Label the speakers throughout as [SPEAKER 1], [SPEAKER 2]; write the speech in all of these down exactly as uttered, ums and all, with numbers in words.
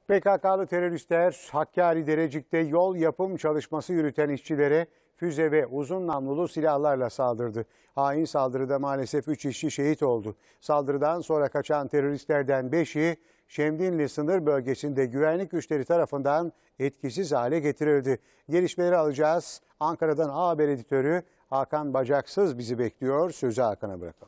[SPEAKER 1] P K K'lı teröristler Hakkari Derecik'te yol yapım çalışması yürüten işçilere füze ve uzun namlulu silahlarla saldırdı. Hain saldırıda maalesef üç işçi şehit oldu. Saldırıdan sonra kaçan teröristlerden beşi Şemdinli sınır bölgesinde güvenlik güçleri tarafından etkisiz hale getirildi. Gelişmeleri alacağız. Ankara'dan A Haber editörü Hakan Bacaksız bizi bekliyor. Sözü Hakan'a bırakalım.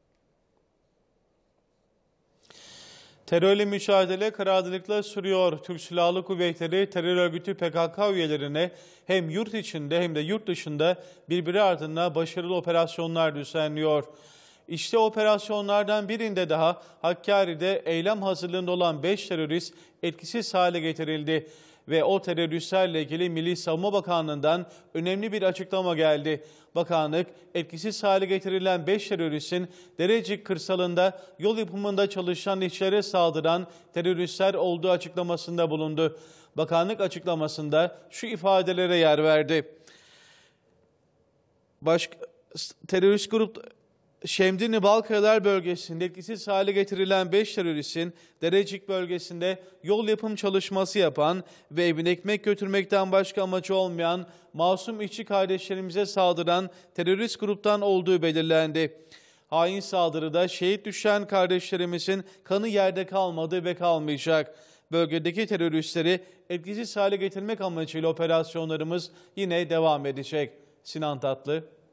[SPEAKER 2] Terörle mücadele kararlılıkla sürüyor. Türk Silahlı Kuvvetleri terör örgütü P K K üyelerine hem yurt içinde hem de yurt dışında birbiri ardına başarılı operasyonlar düzenliyor. İşte operasyonlardan birinde daha Hakkari'de eylem hazırlığında olan beş terörist etkisiz hale getirildi. Ve o teröristlerle ilgili Milli Savunma Bakanlığı'ndan önemli bir açıklama geldi. Bakanlık, etkisiz hale getirilen beş teröristin Derecik kırsalında yol yapımında çalışan işçilere saldıran teröristler olduğu açıklamasında bulundu. Bakanlık açıklamasında şu ifadelere yer verdi. Başka terörist grup Şemdinli Balkayalar bölgesinde etkisiz hale getirilen beş teröristin Derecik bölgesinde yol yapım çalışması yapan ve evine ekmek götürmekten başka amacı olmayan masum işçi kardeşlerimize saldıran terörist gruptan olduğu belirlendi. Hain saldırıda şehit düşen kardeşlerimizin kanı yerde kalmadı ve kalmayacak. Bölgedeki teröristleri etkisiz hale getirmek amacıyla operasyonlarımız yine devam edecek. Sinan Tatlı.